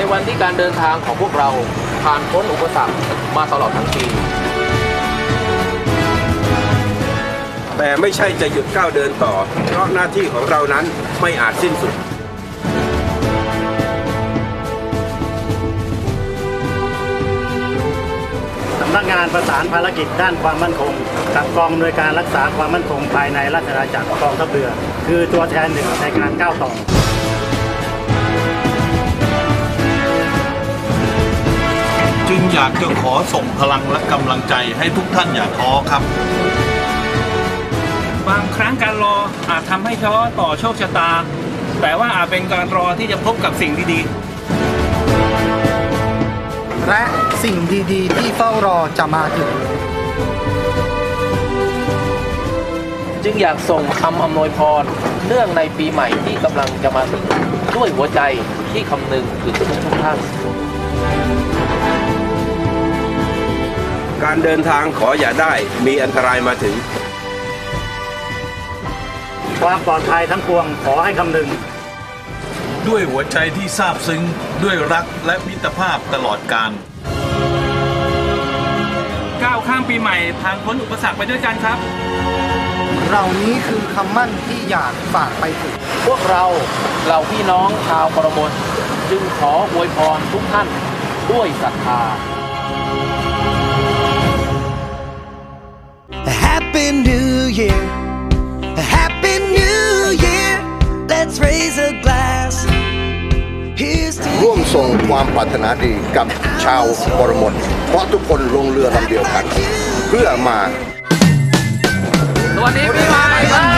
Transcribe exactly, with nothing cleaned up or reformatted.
วันที่การเดินทางของพวกเราผ่านพ้นอุปสรรคมาตลอดทั้งปีแต่ไม่ใช่จะหยุดก้าวเดินต่อเพราะหน้าที่ของเรานั้นไม่อาจสิ้นสุดสำนักงานประสานภารกิจด้านความมั่นคงกับกองอำนวยการรักษาความมั่นคงภายในราชอาณาจักรกองทัพเรือคือตัวแทนหนึ่งในการก้าวต่อจึงอยากจะขอส่งพลังและกำลังใจให้ทุกท่านอย่าท้อครับบางครั้งการรออาจทำให้ท้อต่อโชคชะตาแต่ว่าอาจเป็นการรอที่จะพบกับสิ่งดีๆและสิ่งดีๆที่เฝ้ารอจะมาถึงจึงอยากส่งคำอำนวยพรเนื่องในปีใหม่ที่กำลังจะมาถึงด้วยหัวใจที่คำนึงถึงทุกท่านการเดินทางขออย่าได้มีอันตรายมาถึงความปลอดภัยทั้งปวงขอให้คำนึงด้วยหัวใจที่ซาบซึ้งด้วยรักและมิตรภาพตลอดกาลก้าวข้ามปีใหม่ผ่านพ้นอุปสรรคไปด้วยกันครับเหล่านี้คือคำมั่นที่อยากฝากไปถึงพวกเราเหล่าพี่น้องชาวกรมนจึงขออวยพรทุกท่านด้วยศรัทธา Happy New Year Happy New Year Let's raise a glass ร่วมส่งความปรารถนาดีกับชาวกรมนเพราะทุกคนลงเรือลำเดียวกันเพื่อมาสวัสดีปีใหม่ครับ